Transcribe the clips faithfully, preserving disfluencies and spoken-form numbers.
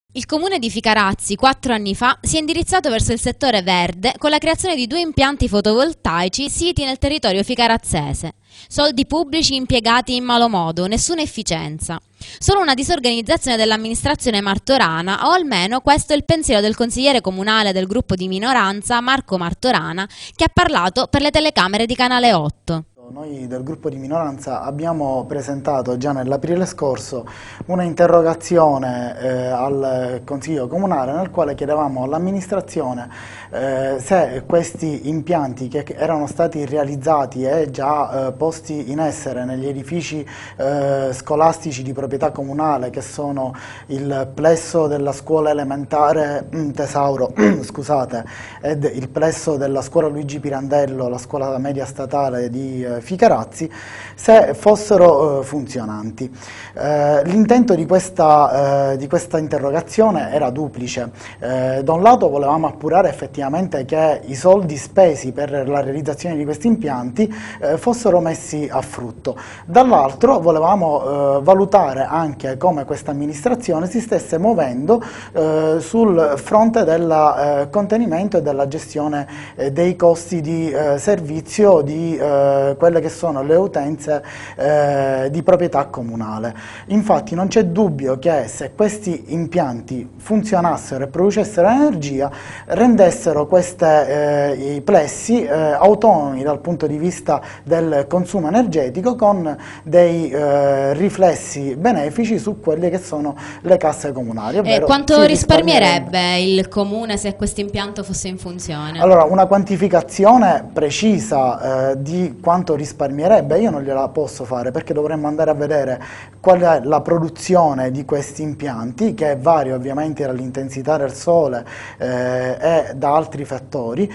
Il comune di Ficarazzi quattro anni fa si è indirizzato verso il settore verde con la creazione di due impianti fotovoltaici siti nel territorio ficarazzese. Soldi pubblici impiegati in malo modo, nessuna efficienza. Solo una disorganizzazione dell'amministrazione martorana, o almeno questo è il pensiero del consigliere comunale del gruppo di minoranza Marco Martorana, che ha parlato per le telecamere di Canale otto. Noi del gruppo di minoranza abbiamo presentato già nell'aprile scorso una interrogazione eh, al Consiglio Comunale nel quale chiedevamo all'amministrazione eh, se questi impianti che erano stati realizzati e già eh, posti in essere negli edifici eh, scolastici di proprietà comunale, che sono il plesso della scuola elementare Tesauro scusate, ed il plesso della scuola Luigi Pirandello, la scuola media statale di eh, Ficarazzi, se fossero eh, funzionanti. Eh, l'intento di questa, eh, di questa interrogazione era duplice. Eh, da un lato volevamo appurare effettivamente che i soldi spesi per la realizzazione di questi impianti eh, fossero messi a frutto, dall'altro volevamo eh, valutare anche come questa amministrazione si stesse muovendo eh, sul fronte del eh, contenimento e della gestione eh, dei costi di eh, servizio di eh, quelle che sono le utenze eh, di proprietà comunale. Infatti non c'è dubbio che se questi impianti funzionassero e producessero energia, rendessero questi eh, plessi eh, autonomi dal punto di vista del consumo energetico, con dei eh, riflessi benefici su quelle che sono le casse comunali. E quanto risparmierebbe il comune se questo impianto fosse in funzione? Allora, una quantificazione precisa eh, di quanto risparmierebbe io non gliela posso fare, perché dovremmo andare a vedere qual è la produzione di questi impianti, che varia ovviamente dall'intensità del sole eh, e da altri fattori,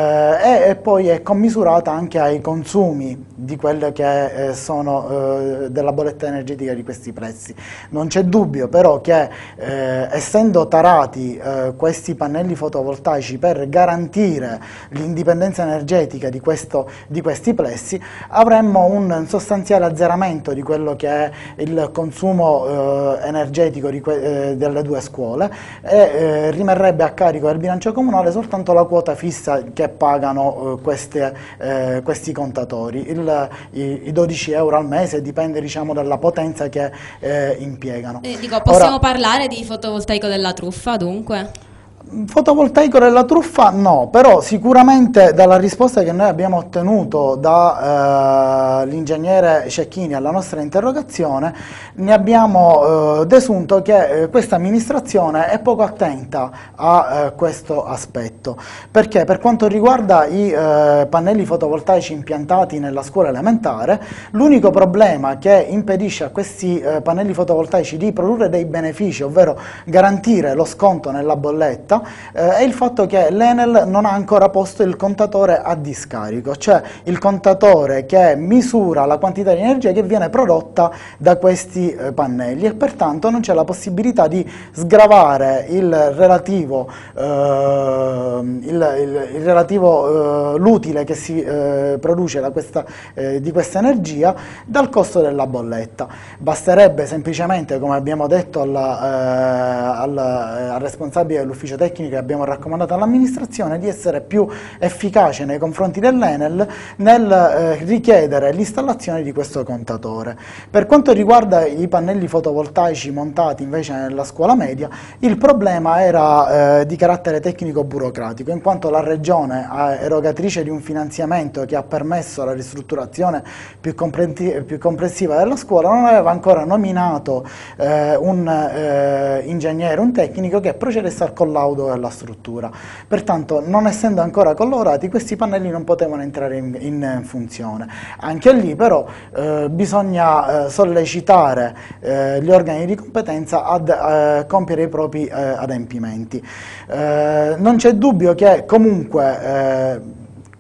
eh, e poi è commisurata anche ai consumi di quelle che eh, sono eh, della bolletta energetica di questi prezzi. Non c'è dubbio però che eh, essendo tarati eh, questi pannelli fotovoltaici per garantire l'indipendenza energetica di, questo, di questi plessi, avremmo un sostanziale azzeramento di quello che è il consumo eh, energetico di que eh, delle due scuole, e eh, rimarrebbe a carico del bilancio comunale soltanto la quota fissa che pagano eh, queste, eh, questi contatori, il, i, i dodici euro al mese, dipende diciamo dalla potenza che eh, impiegano. Eh, dico, possiamo Ora, parlare di fotovoltaico della truffa dunque? Fotovoltaico della truffa no, però sicuramente dalla risposta che noi abbiamo ottenuto dall'ingegnere eh, Cecchini alla nostra interrogazione ne abbiamo eh, desunto che eh, questa amministrazione è poco attenta a eh, questo aspetto, perché per quanto riguarda i eh, pannelli fotovoltaici impiantati nella scuola elementare, l'unico problema che impedisce a questi eh, pannelli fotovoltaici di produrre dei benefici, ovvero garantire lo sconto nella bolletta, Eh, è il fatto che l'Enel non ha ancora posto il contatore a discarico, cioè il contatore che misura la quantità di energia che viene prodotta da questi eh, pannelli, e pertanto non c'è la possibilità di sgravare il relativo, eh, il, il, il relativo eh, l'utile che si eh, produce da questa, eh, di questa energia dal costo della bolletta. Basterebbe semplicemente, come abbiamo detto alla, eh, al, al responsabile dell'ufficio tecnico che abbiamo raccomandato all'amministrazione, di essere più efficace nei confronti dell'Enel nel eh, richiedere l'installazione di questo contatore. Per quanto riguarda i pannelli fotovoltaici montati invece nella scuola media, il problema era eh, di carattere tecnico-burocratico, in quanto la Regione, erogatrice di un finanziamento che ha permesso la ristrutturazione più, più complessiva della scuola, non aveva ancora nominato eh, un eh, ingegnere, un tecnico che procedesse al collaudo della struttura. Pertanto, non essendo ancora collaudati, questi pannelli non potevano entrare in, in funzione. Anche lì però eh, bisogna eh, sollecitare eh, gli organi di competenza ad eh, compiere i propri eh, adempimenti. Eh, non c'è dubbio che comunque eh,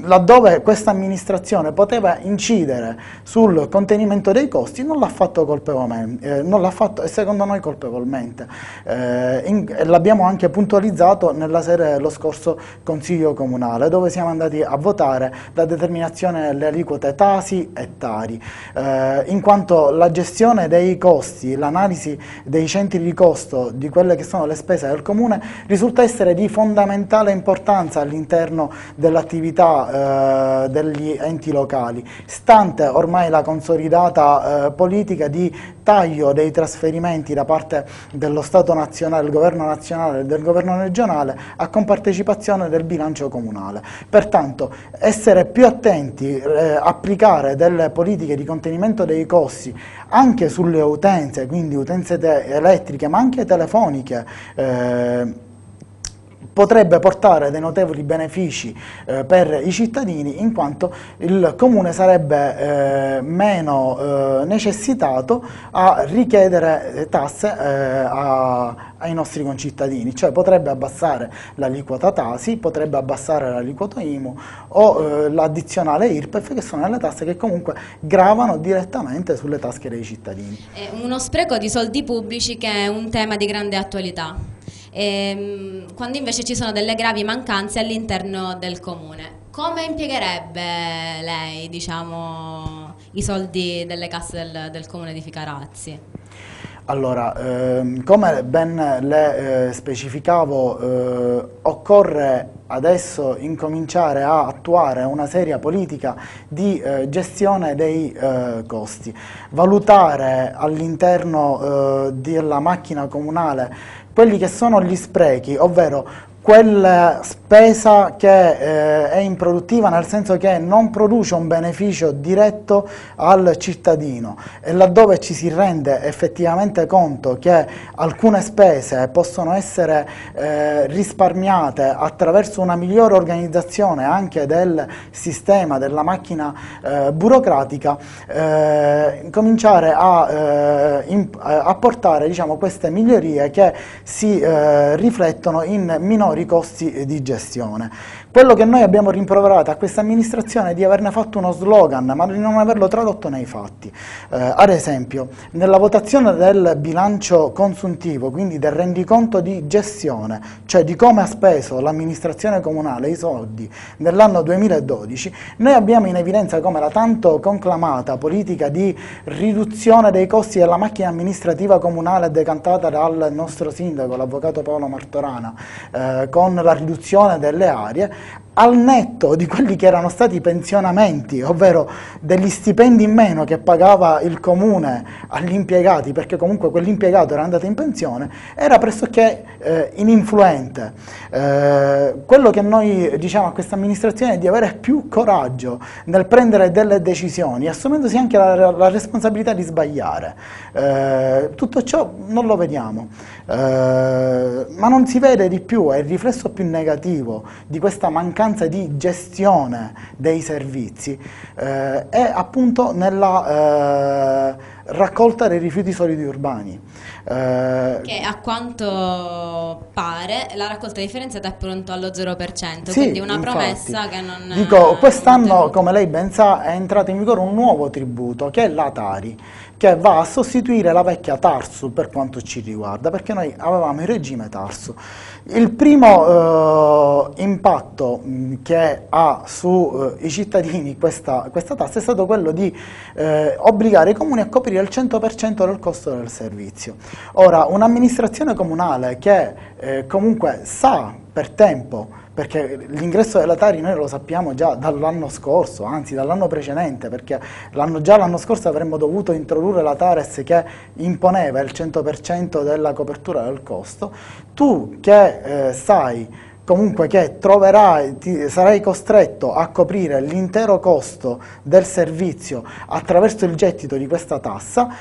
laddove questa amministrazione poteva incidere sul contenimento dei costi, non l'ha fatto colpevolmente, eh, non l'ha fatto, e secondo noi colpevolmente. Eh, l'abbiamo anche puntualizzato nella sede dello scorso Consiglio Comunale, dove siamo andati a votare la determinazione delle aliquote Tasi e Tari, eh, in quanto la gestione dei costi, l'analisi dei centri di costo di quelle che sono le spese del Comune risulta essere di fondamentale importanza all'interno dell'attività eh, degli enti locali, stante ormai la consolidata eh, politica di taglio dei trasferimenti da parte dello Stato nazionale, del governo nazionale e del governo regionale a compartecipazione del bilancio comunale. Pertanto essere più attenti, eh, applicare delle politiche di contenimento dei costi anche sulle utenze, quindi utenze elettriche ma anche telefoniche, eh, potrebbe portare dei notevoli benefici eh, per i cittadini, in quanto il Comune sarebbe eh, meno eh, necessitato a richiedere tasse eh, a, ai nostri concittadini, cioè potrebbe abbassare l'aliquota Tasi, potrebbe abbassare l'aliquota I M U o eh, l'addizionale I R P E F, che sono le tasse che comunque gravano direttamente sulle tasche dei cittadini. È uno spreco di soldi pubblici che è un tema di grande attualità. Ehm, quando invece ci sono delle gravi mancanze all'interno del Comune. Come impiegherebbe lei, diciamo, i soldi delle casse del, del Comune di Ficarazzi? Allora, ehm, come ben le eh, specificavo, eh, occorre adesso incominciare a attuare una seria politica di eh, gestione dei eh, costi, valutare all'interno eh, della macchina comunale quelli che sono gli sprechi, ovvero quella spesa che eh, è improduttiva, nel senso che non produce un beneficio diretto al cittadino, e laddove ci si rende effettivamente conto che alcune spese possono essere eh, risparmiate attraverso una migliore organizzazione anche del sistema, della macchina eh, burocratica, eh, cominciare a eh, apportare, diciamo, queste migliorie che si eh, riflettono in minori costi di gestione. Quello che noi abbiamo rimproverato a questa amministrazione è di averne fatto uno slogan, ma di non averlo tradotto nei fatti. Eh, ad esempio, nella votazione del bilancio consuntivo, quindi del rendiconto di gestione, cioè di come ha speso l'amministrazione comunale i soldi nell'anno duemiladodici, noi abbiamo in evidenza come la tanto conclamata politica di riduzione dei costi della macchina amministrativa comunale decantata dal nostro sindaco, l'avvocato Paolo Martorana, eh, con la riduzione delle aree, al netto di quelli che erano stati i pensionamenti, ovvero degli stipendi in meno che pagava il Comune agli impiegati, perché comunque quell'impiegato era andato in pensione, era pressoché eh, ininfluente. Eh, quello che noi diciamo a questa amministrazione è di avere più coraggio nel prendere delle decisioni, assumendosi anche la, la responsabilità di sbagliare. Eh, tutto ciò non lo vediamo, eh, ma non si vede di più, è il riflesso più negativo di questa mancanza di gestione dei servizi, eh, è appunto nella eh, raccolta dei rifiuti solidi urbani. Eh, che a quanto pare la raccolta differenziata è pronto allo zero per cento, sì, quindi una infatti, promessa che non dico, quest'anno, come lei ben sa, è entrato in vigore un nuovo tributo che è la Tari, che va a sostituire la vecchia Tarsu per quanto ci riguarda, perché noi avevamo il regime Tarsu. Il primo eh, impatto mh, che ha sui eh, cittadini questa, questa tassa è stato quello di eh, obbligare i comuni a coprire il cento per cento del costo del servizio. Ora, un'amministrazione comunale che eh, comunque sa per tempo, perché l'ingresso della Tari noi lo sappiamo già dall'anno scorso, anzi dall'anno precedente, perché già l'anno scorso avremmo dovuto introdurre la Tares che imponeva il cento per cento della copertura del costo. Tu che eh, sai comunque che troverai, ti, sarai costretto a coprire l'intero costo del servizio attraverso il gettito di questa tassa,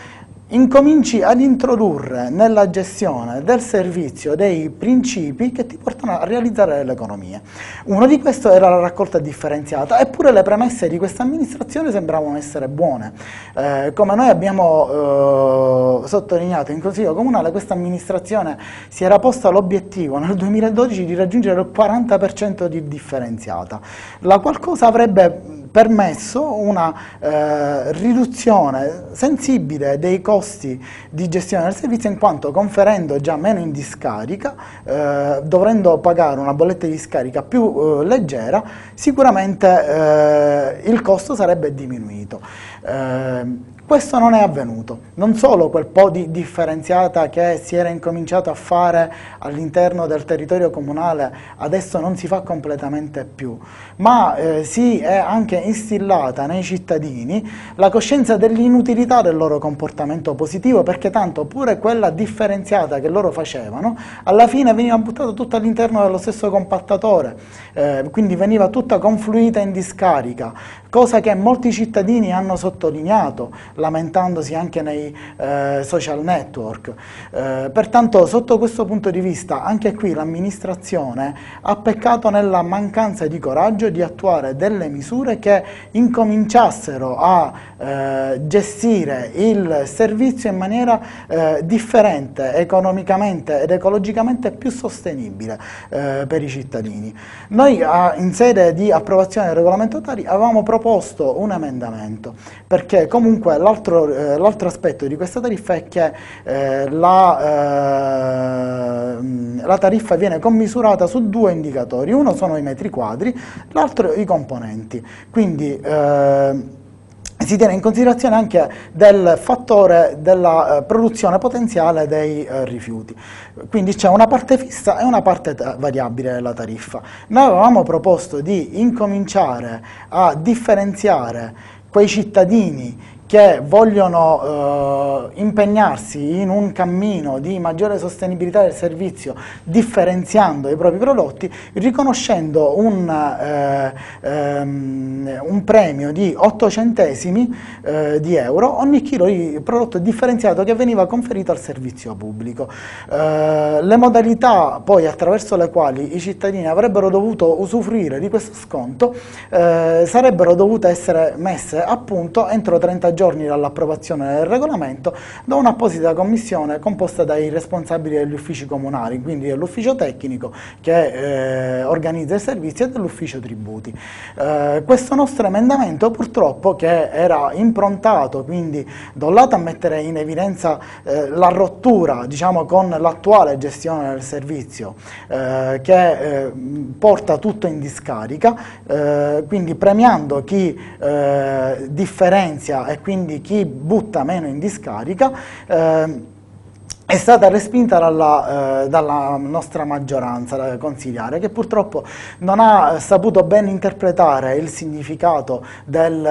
incominci ad introdurre nella gestione del servizio dei principi che ti portano a realizzare delle economie. Uno di questi era la raccolta differenziata, eppure le premesse di questa amministrazione sembravano essere buone. Eh, come noi abbiamo eh, sottolineato in Consiglio Comunale, questa amministrazione si era posta l'obiettivo nel duemiladodici di raggiungere il quaranta per cento di differenziata, la qualcosa avrebbe permesso una eh, riduzione sensibile dei costi di gestione del servizio, in quanto conferendo già meno in discarica, eh, dovendo pagare una bolletta di discarica più eh, leggera, sicuramente eh, il costo sarebbe diminuito. Eh, Questo non è avvenuto, non solo quel po' di differenziata che si era incominciato a fare all'interno del territorio comunale adesso non si fa completamente più, ma eh, si è anche instillata nei cittadini la coscienza dell'inutilità del loro comportamento positivo, perché tanto pure quella differenziata che loro facevano alla fine veniva buttata tutta all'interno dello stesso compattatore, eh, quindi veniva tutta confluita in discarica, cosa che molti cittadini hanno sottolineato, lamentandosi anche nei eh, social network. Eh, pertanto sotto questo punto di vista anche qui l'amministrazione ha peccato nella mancanza di coraggio di attuare delle misure che incominciassero a eh, gestire il servizio in maniera eh, differente, economicamente ed ecologicamente più sostenibile eh, per i cittadini. Noi a, in sede di approvazione del regolamento Tari avevamo proposto un emendamento, perché comunque la L'altro, eh, l'altro aspetto di questa tariffa è che eh, la, eh, la tariffa viene commisurata su due indicatori, uno sono i metri quadri, l'altro i componenti, quindi eh, si tiene in considerazione anche del fattore della eh, produzione potenziale dei eh, rifiuti. Quindi c'è una parte fissa e una parte variabile della tariffa. Noi avevamo proposto di incominciare a differenziare quei cittadini che vogliono eh, impegnarsi in un cammino di maggiore sostenibilità del servizio, differenziando i propri prodotti, riconoscendo un, eh, ehm, un premio di otto centesimi eh, di euro ogni chilo di prodotto differenziato che veniva conferito al servizio pubblico. Eh, le modalità poi attraverso le quali i cittadini avrebbero dovuto usufruire di questo sconto eh, sarebbero dovute essere messe a punto entro trenta giorni giorni dall'approvazione del regolamento da un'apposita commissione composta dai responsabili degli uffici comunali, quindi dell'ufficio tecnico che eh, organizza il servizio e dell'ufficio tributi. Eh, questo nostro emendamento purtroppo, che era improntato quindi da un lato a mettere in evidenza eh, la rottura diciamo con l'attuale gestione del servizio eh, che eh, porta tutto in discarica, eh, quindi premiando chi eh, differenzia e quindi chi butta meno in discarica, eh, è stata respinta dalla, eh, dalla nostra maggioranza consiliare, che purtroppo non ha saputo ben interpretare il significato del,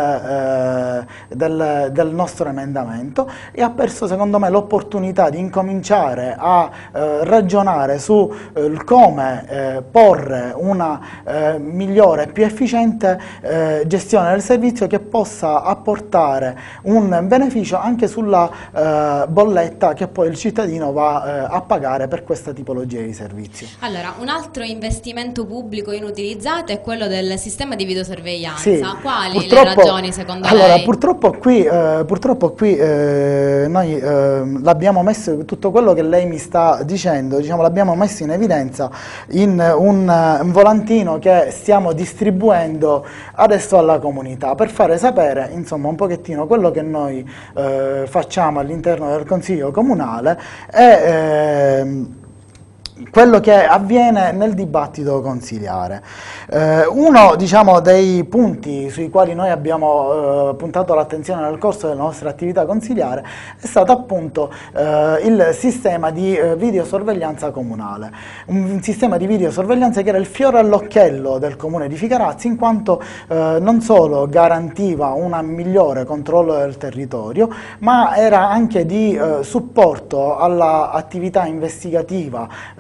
eh, del, del nostro emendamento e ha perso secondo me l'opportunità di incominciare a eh, ragionare su eh, come eh, porre una eh, migliore e più efficiente eh, gestione del servizio che possa apportare un beneficio anche sulla eh, bolletta che poi il cittadino va eh, a pagare per questa tipologia di servizio. Allora, un altro investimento pubblico inutilizzato è quello del sistema di videosorveglianza. Sì, quali le ragioni secondo allora, lei? Purtroppo qui, eh, purtroppo qui eh, noi eh, l'abbiamo messo, tutto quello che lei mi sta dicendo, diciamo, l'abbiamo messo in evidenza in un, un volantino che stiamo distribuendo adesso alla comunità per fare sapere insomma un pochettino quello che noi eh, facciamo all'interno del Consiglio Comunale e ehm, quello che avviene nel dibattito consiliare. Eh, uno diciamo, dei punti sui quali noi abbiamo eh, puntato l'attenzione nel corso della nostra attività consiliare è stato appunto eh, il sistema di eh, videosorveglianza comunale, un, un sistema di videosorveglianza che era il fiore all'occhiello del comune di Ficarazzi, in quanto eh, non solo garantiva un migliore controllo del territorio, ma era anche di eh, supporto all'attività investigativa eh,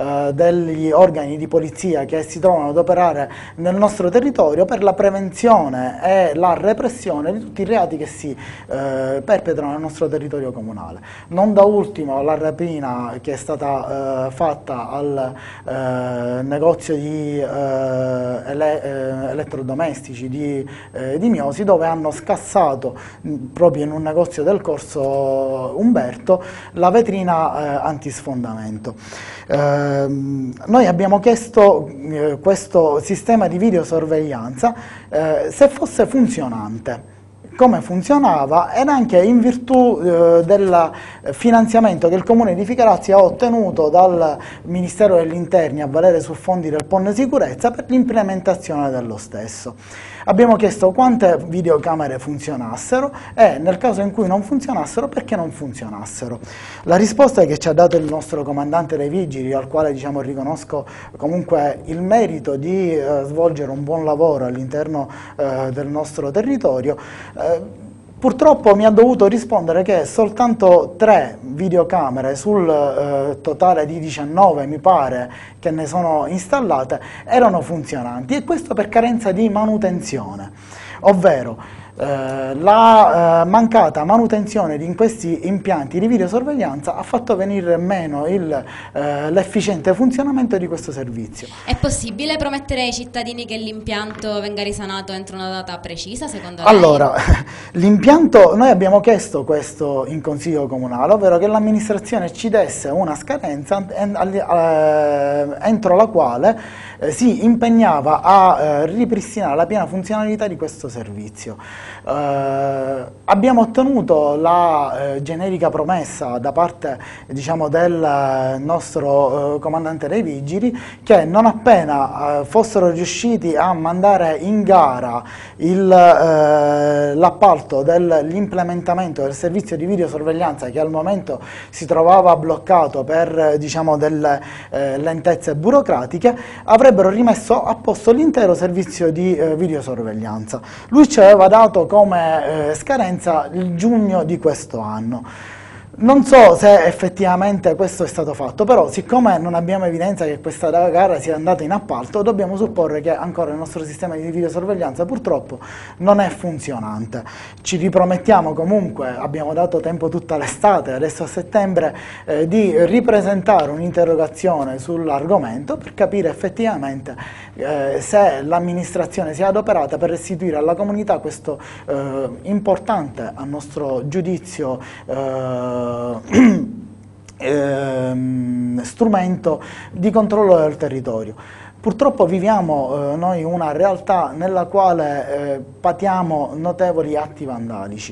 eh, degli organi di polizia che si trovano ad operare nel nostro territorio per la prevenzione e la repressione di tutti i reati che si eh, perpetrano nel nostro territorio comunale. Non da ultimo la rapina che è stata eh, fatta al eh, negozio di eh, ele eh, elettrodomestici di, eh, di Miosi, dove hanno scassato mh, proprio in un negozio del corso Umberto la vetrina eh, antisfondamento. Eh, noi abbiamo chiesto eh, questo sistema di videosorveglianza eh, se fosse funzionante. Come funzionava ed anche in virtù eh, del finanziamento che il Comune di Ficarazzi ha ottenuto dal Ministero degli Interni a valere su fondi del P O N Sicurezza per l'implementazione dello stesso. Abbiamo chiesto quante videocamere funzionassero e nel caso in cui non funzionassero perché non funzionassero. La risposta che ci ha dato il nostro comandante dei vigili, al quale diciamo, riconosco comunque il merito di eh, svolgere un buon lavoro all'interno eh, del nostro territorio, eh, purtroppo mi ha dovuto rispondere che soltanto tre videocamere sul eh, totale di diciannove, mi pare, che ne sono installate, erano funzionanti, e questo per carenza di manutenzione, ovvero eh, la eh, mancata manutenzione di questi impianti di videosorveglianza ha fatto venire meno eh, l'efficiente funzionamento di questo servizio. È possibile promettere ai cittadini che l'impianto venga risanato entro una data precisa, secondo lei? Allora, l'impianto, noi abbiamo chiesto questo in Consiglio Comunale, ovvero che l'amministrazione ci desse una scadenza entro la quale eh, si impegnava a eh, ripristinare la piena funzionalità di questo servizio. Eh, abbiamo ottenuto la eh, generica promessa da parte, diciamo, del nostro eh, comandante dei vigili che non appena eh, fossero riusciti a mandare in gara eh, l'appalto dell'implementamento del servizio di videosorveglianza, che al momento si trovava bloccato per diciamo, delle eh, lentezze burocratiche, avrebbero rimesso a posto l'intero servizio di eh, videosorveglianza. Lui ci aveva dato come eh, scadenza il giugno di questo anno. Non so se effettivamente questo è stato fatto, però siccome non abbiamo evidenza che questa gara sia andata in appalto, dobbiamo supporre che ancora il nostro sistema di videosorveglianza purtroppo non è funzionante. Ci ripromettiamo comunque, abbiamo dato tempo tutta l'estate, adesso a settembre, eh, di ripresentare un'interrogazione sull'argomento per capire effettivamente eh, se l'amministrazione si è adoperata per restituire alla comunità questo eh, importante, a nostro giudizio, eh, ehm, strumento di controllo del territorio. Purtroppo viviamo eh, noi una realtà nella quale eh, patiamo notevoli atti vandalici.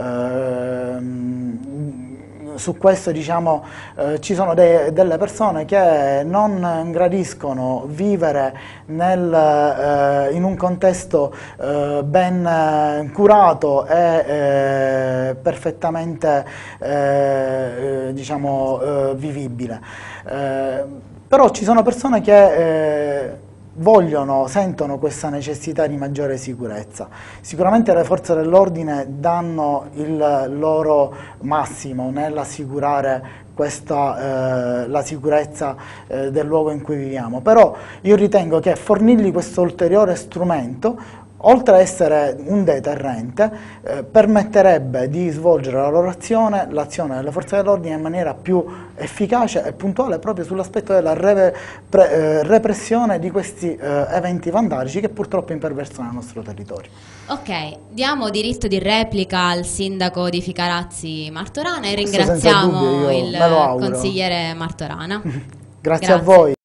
Eh, su questo diciamo, eh, ci sono de delle persone che non gradiscono vivere nel, eh, in un contesto eh, ben eh, curato e eh, perfettamente eh, diciamo, eh, vivibile. Eh, però ci sono persone che eh, vogliono, sentono questa necessità di maggiore sicurezza. Sicuramente le forze dell'ordine danno il loro massimo nell'assicurare questa, eh, la sicurezza eh, del luogo in cui viviamo, però io ritengo che fornirgli questo ulteriore strumento, oltre a essere un deterrente, eh, permetterebbe di svolgere la loro azione, l'azione delle forze dell'ordine in maniera più efficace e puntuale proprio sull'aspetto della re pre eh, repressione di questi eh, eventi vandalici che purtroppo imperversano nel nostro territorio. Ok, diamo diritto di replica al sindaco di Ficarazzi Martorana e ringraziamo dubbio, il consigliere Martorana. Grazie, Grazie a voi.